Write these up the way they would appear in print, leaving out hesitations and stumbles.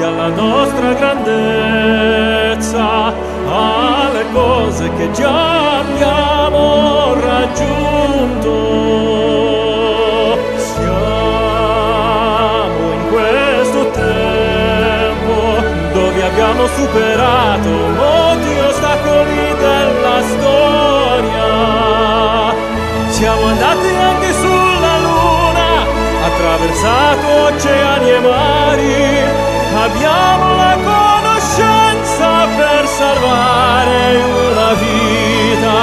davanti alla nostra grandezza, alle cose che già abbiamo raggiunto. Siamo in questo tempo dove abbiamo superato molti ostacoli della storia. Siamo andati anche sulla Luna, attraversato oceani e mari, abbiamo la conoscenza per salvare una vita.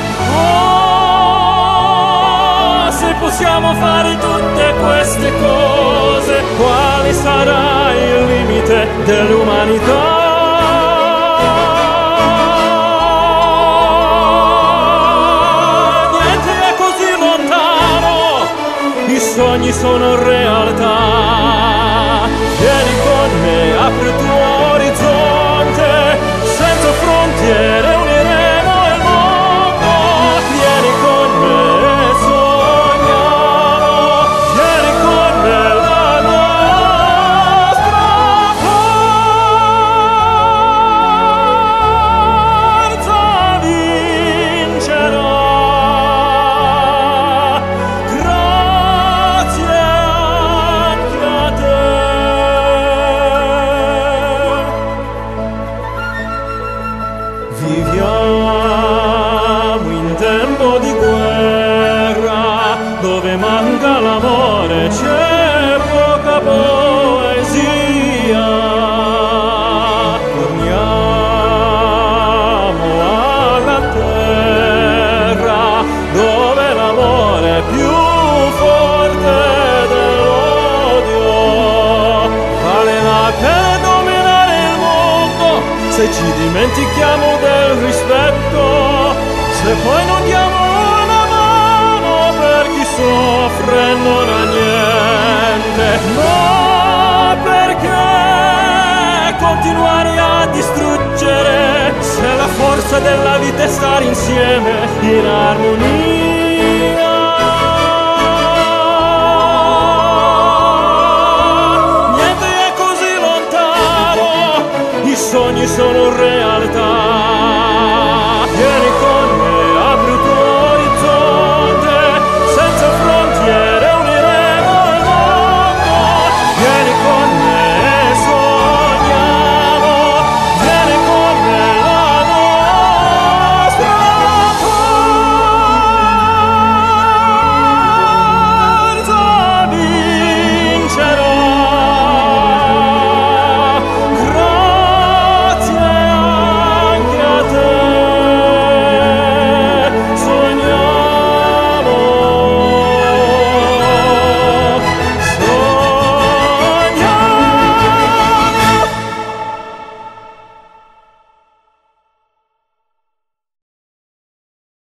Oh, se possiamo fare tutte queste cose, quale sarà il limite dell'umanità? I sogni sono realtà. Vieni con me, apri il tuo orizzonte, senza frontiere uniremo il mondo. Vieni con me e sogniamo, vieni con me, la nostra forza vincerà. Viviamo in tempo di guerra, dove manca l'amore, c'è poca poesia. Torniamo alla terra, dove l'amore è più forte dell'odio. Vale la pena dominare il mondo se ci dimentichiamo del rispetto, se poi non diamo una mano per chi soffre e non ha niente. No, perché continuare a distruggere, se la forza della vita è stare insieme in armonia.